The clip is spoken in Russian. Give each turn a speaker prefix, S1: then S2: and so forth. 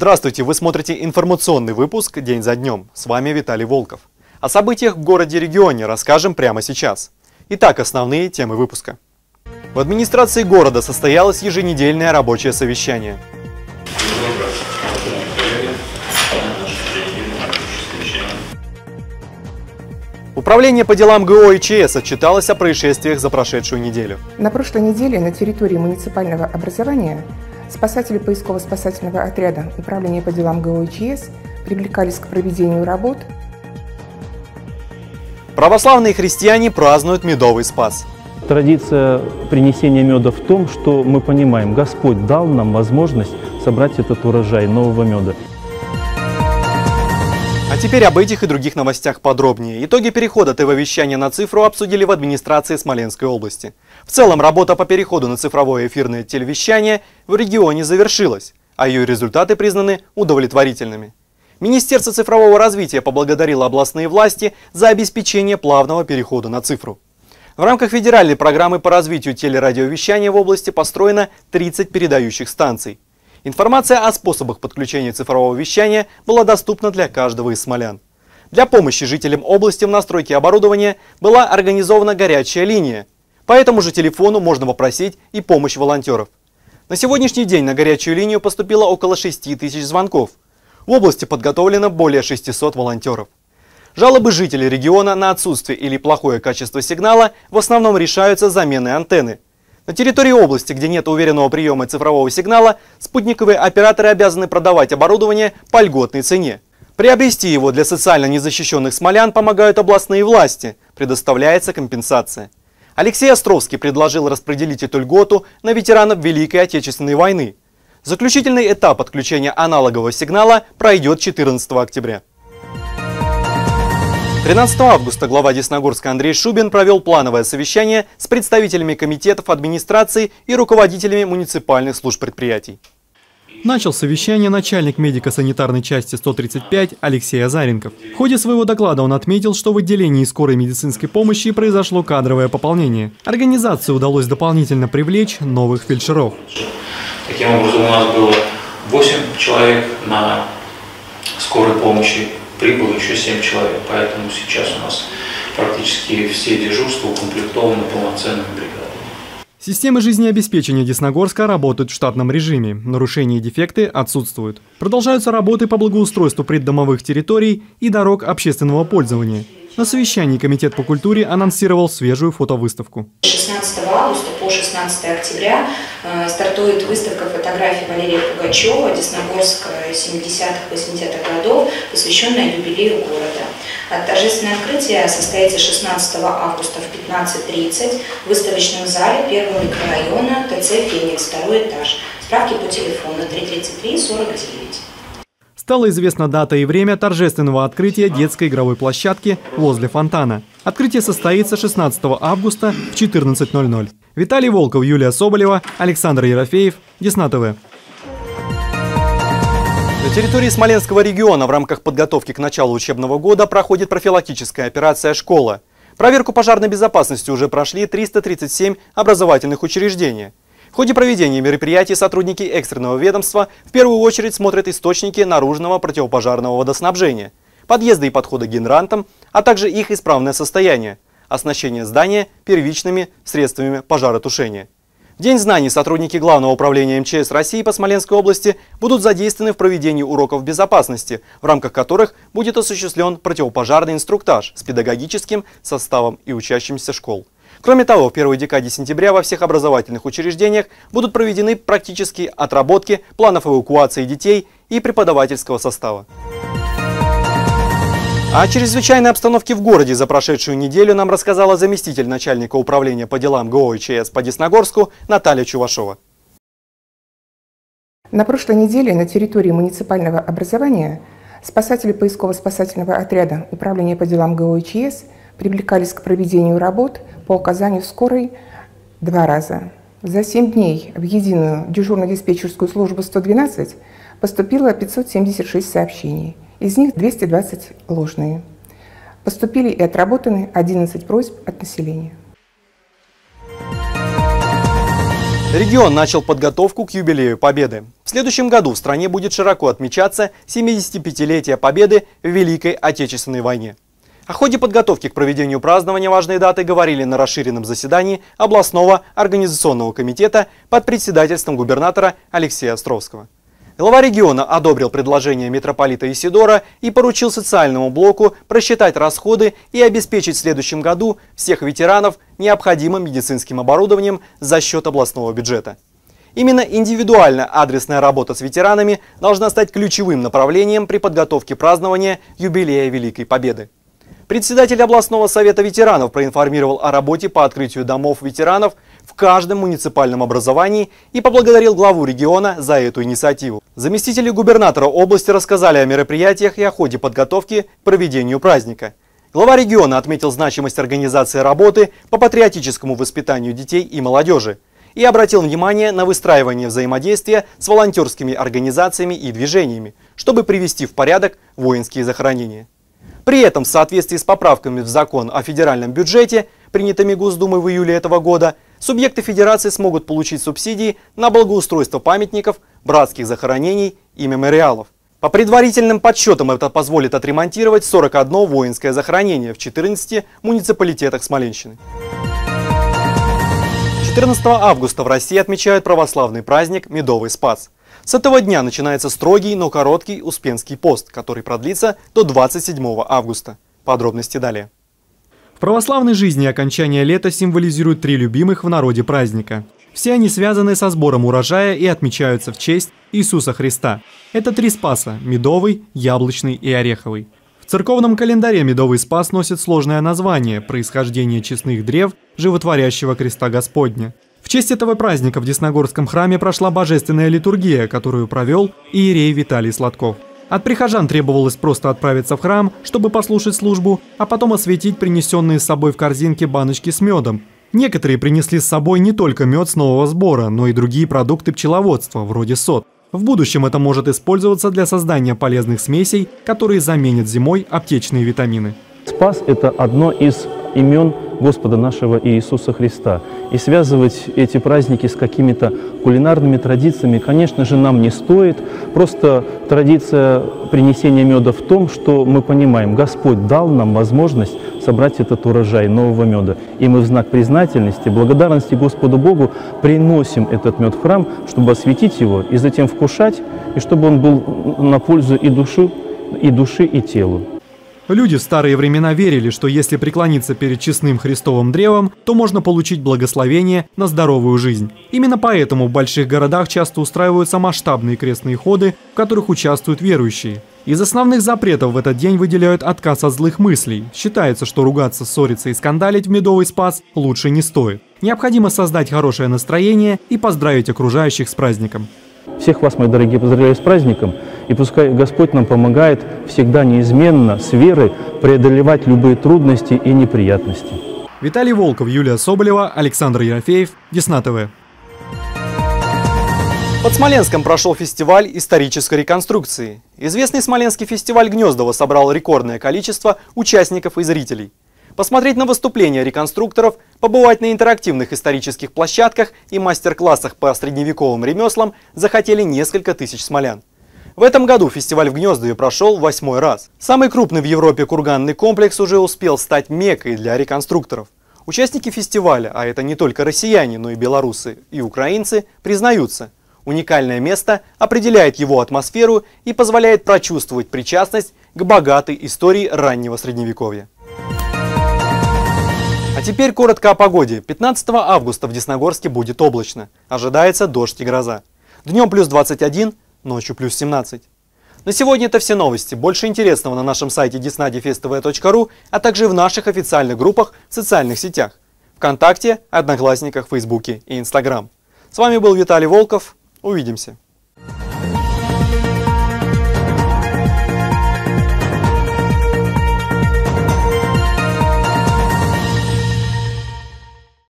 S1: Здравствуйте, вы смотрите информационный выпуск «День за днем». С вами Виталий Волков. О событиях в городе и регионе расскажем прямо сейчас. Итак, основные темы выпуска. В администрации города состоялось еженедельное рабочее совещание. Управление по делам ГО и ЧС отчиталось о происшествиях за прошедшую неделю.
S2: На прошлой неделе на территории муниципального образования спасатели поисково-спасательного отряда Управления по делам ГО и ЧС привлекались к проведению работ.
S1: Православные христиане празднуют медовый спас.
S3: Традиция принесения меда в том, что мы понимаем, Господь дал нам возможность собрать этот урожай нового меда.
S1: А теперь об этих и других новостях подробнее. Итоги перехода ТВ-вещания на цифру обсудили в администрации Смоленской области. В целом, работа по переходу на цифровое эфирное телевещание в регионе завершилась, а ее результаты признаны удовлетворительными. Министерство цифрового развития поблагодарило областные власти за обеспечение плавного перехода на цифру. В рамках федеральной программы по развитию телерадиовещания в области построено 30 передающих станций. Информация о способах подключения цифрового вещания была доступна для каждого из смолян. Для помощи жителям области в настройке оборудования была организована горячая линия. По этому же телефону можно попросить и помощь волонтеров. На сегодняшний день на горячую линию поступило около 6 тысяч звонков. В области подготовлено более 600 волонтеров. Жалобы жителей региона на отсутствие или плохое качество сигнала в основном решаются заменой антенны. На территории области, где нет уверенного приема цифрового сигнала, спутниковые операторы обязаны продавать оборудование по льготной цене. Приобрести его для социально незащищенных смолян помогают областные власти, предоставляется компенсация. Алексей Островский предложил распределить эту льготу на ветеранов Великой Отечественной войны. Заключительный этап отключения аналогового сигнала пройдет 14 октября. 13 августа глава Десногорска Андрей Шубин провел плановое совещание с представителями комитетов администрации и руководителями муниципальных служб предприятий. Начал совещание начальник медико-санитарной части 135 Алексей Азаренков. В ходе своего доклада он отметил, что в отделении скорой медицинской помощи произошло кадровое пополнение. Организации удалось дополнительно привлечь новых фельдшеров.
S4: Таким образом, у нас было 8 человек на скорой помощи. Прибыло еще 7 человек, поэтому сейчас у нас практически все дежурства укомплектованы полноценными бригадами.
S1: Системы жизнеобеспечения Десногорска работают в штатном режиме, нарушения и дефекты отсутствуют. Продолжаются работы по благоустройству придомовых территорий и дорог общественного пользования. На совещании Комитет по культуре анонсировал свежую фотовыставку.
S5: 16 августа по 16 октября стартует выставка фотографий Валерия Пугачева «Десногорск 70-х-80-х годов», посвященная юбилею города. Торжественное открытие состоится 16 августа в 15:30 в выставочном зале 1-го микрорайона ТЦ «Феникс», 2-й этаж. Справки по телефону 333-49.
S1: Стала известна дата и время торжественного открытия детской игровой площадки возле фонтана. Открытие состоится 16 августа в 14:00. Виталий Волков, Юлия Соболева, Александр Ерофеев, Десна ТВ. На территории Смоленского региона в рамках подготовки к началу учебного года проходит профилактическая операция «Школа». Проверку пожарной безопасности уже прошли 337 образовательных учреждений. В ходе проведения мероприятий сотрудники экстренного ведомства в первую очередь смотрят источники наружного противопожарного водоснабжения, подъезды и подходы к гидрантам, а также их исправное состояние, оснащение здания первичными средствами пожаротушения. В День знаний сотрудники Главного управления МЧС России по Смоленской области будут задействованы в проведении уроков безопасности, в рамках которых будет осуществлен противопожарный инструктаж с педагогическим составом и учащимися школ. Кроме того, в первой декаде сентября во всех образовательных учреждениях будут проведены практические отработки планов эвакуации детей и преподавательского состава. О чрезвычайной обстановке в городе за прошедшую неделю нам рассказала заместитель начальника управления по делам ГО и ЧС по Десногорску Наталья Чувашова.
S2: На прошлой неделе на территории муниципального образования спасатели поисково-спасательного отряда Управления по делам ГО и ЧС привлекались к проведению работ по оказанию скорой 2 раза. За 7 дней в единую дежурно-диспетчерскую службу 112 поступило 576 сообщений, из них 220 ложные. Поступили и отработаны 11 просьб от населения.
S1: Регион начал подготовку к юбилею Победы. В следующем году в стране будет широко отмечаться 75-летие Победы в Великой Отечественной войне. О ходе подготовки к проведению празднования важной даты говорили на расширенном заседании областного организационного комитета под председательством губернатора Алексея Островского. Глава региона одобрил предложение митрополита Исидора и поручил социальному блоку просчитать расходы и обеспечить в следующем году всех ветеранов необходимым медицинским оборудованием за счет областного бюджета. Именно индивидуальная адресная работа с ветеранами должна стать ключевым направлением при подготовке празднования юбилея Великой Победы. Председатель областного совета ветеранов проинформировал о работе по открытию домов ветеранов в каждом муниципальном образовании и поблагодарил главу региона за эту инициативу. Заместители губернатора области рассказали о мероприятиях и о ходе подготовки к проведению праздника. Глава региона отметил значимость организации работы по патриотическому воспитанию детей и молодежи и обратил внимание на выстраивание взаимодействия с волонтерскими организациями и движениями, чтобы привести в порядок воинские захоронения. При этом, в соответствии с поправками в закон о федеральном бюджете, принятыми Госдумой в июле этого года, субъекты федерации смогут получить субсидии на благоустройство памятников, братских захоронений и мемориалов. По предварительным подсчетам это позволит отремонтировать 41 воинское захоронение в 14 муниципалитетах Смоленщины. 14 августа в России отмечают православный праздник Медовый Спас. С этого дня начинается строгий, но короткий Успенский пост, который продлится до 27 августа. Подробности далее.
S6: В православной жизни окончание лета символизирует три любимых в народе праздника. Все они связаны со сбором урожая и отмечаются в честь Иисуса Христа. Это три спаса – медовый, яблочный и ореховый. В церковном календаре Медовый Спас носит сложное название – происхождение честных древ животворящего креста Господня. В честь этого праздника в Десногорском храме прошла божественная литургия, которую провел иерей Виталий Сладков. От прихожан требовалось просто отправиться в храм, чтобы послушать службу, а потом осветить принесенные с собой в корзинке баночки с медом. Некоторые принесли с собой не только мед с нового сбора, но и другие продукты пчеловодства, вроде сот. В будущем это может использоваться для создания полезных смесей, которые заменят зимой аптечные витамины.
S3: Спас – это одно из имен Господа нашего Иисуса Христа. И связывать эти праздники с какими-то кулинарными традициями, конечно же, нам не стоит. Просто традиция принесения меда в том, что мы понимаем, Господь дал нам возможность собрать этот урожай нового меда. И мы в знак признательности, благодарности Господу Богу приносим этот мед в храм, чтобы осветить его и затем вкушать, и чтобы он был на пользу и души, и телу.
S6: Люди в старые времена верили, что если преклониться перед честным Христовым древом, то можно получить благословение на здоровую жизнь. Именно поэтому в больших городах часто устраиваются масштабные крестные ходы, в которых участвуют верующие. Из основных запретов в этот день выделяют отказ от злых мыслей. Считается, что ругаться, ссориться и скандалить в Медовый Спас лучше не стоит. Необходимо создать хорошее настроение и поздравить окружающих с праздником.
S3: Всех вас, мои дорогие, поздравляю с праздником, и пускай Господь нам помогает всегда неизменно, с верой, преодолевать любые трудности и неприятности.
S6: Виталий Волков, Юлия Соболева, Александр Ерофеев, Десна ТВ.
S1: Под Смоленском прошел фестиваль исторической реконструкции. Известный смоленский фестиваль Гнездово собрал рекордное количество участников и зрителей. Посмотреть на выступления реконструкторов, побывать на интерактивных исторических площадках и мастер-классах по средневековым ремеслам захотели несколько тысяч смолян. В этом году фестиваль в Гнездове прошел 8-й раз. Самый крупный в Европе курганный комплекс уже успел стать меккой для реконструкторов. Участники фестиваля, а это не только россияне, но и белорусы и украинцы, признаются, уникальное место определяет его атмосферу и позволяет прочувствовать причастность к богатой истории раннего Средневековья. А теперь коротко о погоде. 15 августа в Десногорске будет облачно. Ожидается дождь и гроза. Днем плюс 21, ночью плюс 17. На сегодня это все новости. Больше интересного на нашем сайте desna-tv.ru, а также в наших официальных группах в социальных сетях. ВКонтакте, Одноклассниках, Фейсбуке и Инстаграм. С вами был Виталий Волков. Увидимся.